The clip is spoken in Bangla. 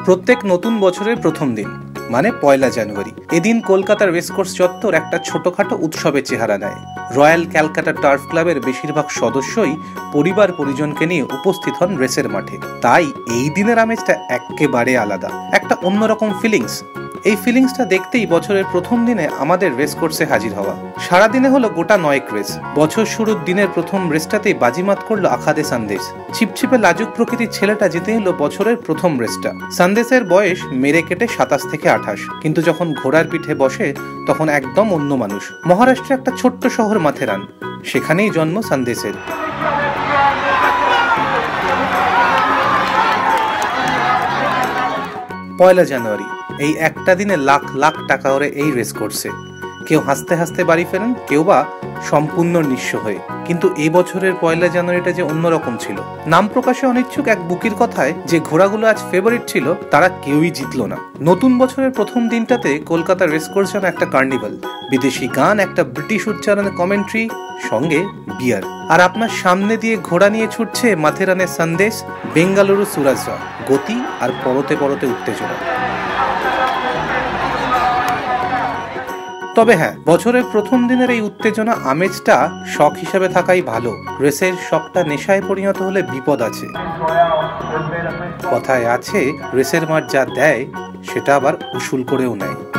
প্রত্যেক নতুন বছরের প্রথম দিন মানে পয়লা জানুয়ারি এদিন কলকাতার রেসকোর্স চত্বর একটা ছোটখাটো উৎসবের চেহারা নেয়। রয়্যাল ক্যালকাটা টার্ফ ক্লাবের বেশিরভাগ সদস্যই পরিবার পরিজনকে নিয়ে উপস্থিত হন রেসের মাঠে। তাই এই দিনের আমেজটা একেবারে আলাদা, একটা অন্যরকম ফিলিংস। এই ফিলিংসটা দেখতেই বছরের প্রথম দিনে আমাদের রেস কোর্সে হাজির হওয়া। সারাদিনে হলো গোটা 9 রেস। বছর শুরুর দিনের প্রথম রেসটাতেই বাজিমাত করলো আখাদে সন্দেশ। ছিপছিপে লাজুক প্রকৃতির ছেলেটা জিতে এলো বছরের প্রথম রেসটা। সন্দেশের বয়স মেরে কেটে 27 থেকে 28, কিন্তু যখন ঘোড়ার পিঠে বসে তখন একদম অন্য মানুষ। মহারাষ্ট্রের একটা ছোট্ট শহর মাথেরান, সেখানেই জন্ম সন্দেশের। পয়লা জানুয়ারি এই একটা দিনে লাখ লাখ টাকা ওরে এই রেস করছে। কেউ হাসতে হাসতে বাড়ি ফেরেন, কেউ বা সম্পূর্ণ নিঃস্ব হয়ে। কিন্তু এই বছরের পয়লা জানুয়ারিটা যে অন্যরকম ছিল। নাম প্রকাশে অনিচ্ছুক এক বুকির কথায় যে ঘোড়াগুলো আজ ফেভারিট ছিল তারা কেউই জিতলো না। নতুন বছরের প্রথম দিনটাতে কলকাতার রেসকোর্স যেন একটা কার্নিভাল। বিদেশি গান, একটা ব্রিটিশ উচ্চারণে কমেন্ট্রি, সঙ্গে বিয়ার। আর আপনার সামনে দিয়ে ঘোড়া নিয়ে ছুটছে মাথেরানের সন্দেশ, বেঙ্গালুরু সুরাজরা। গতি আর পরতে পরতে উত্তেজনা। তবে হ্যাঁ, বছরের প্রথম দিনের এই উত্তেজনা আমেজটা শখ হিসেবে থাকাই ভালো। রেসের শখটা নেশায় পরিণত হলে বিপদ আছে। কথায় আছে, রেসের মাঠ যা দেয় সেটা আবার উসুল করেও নেয়।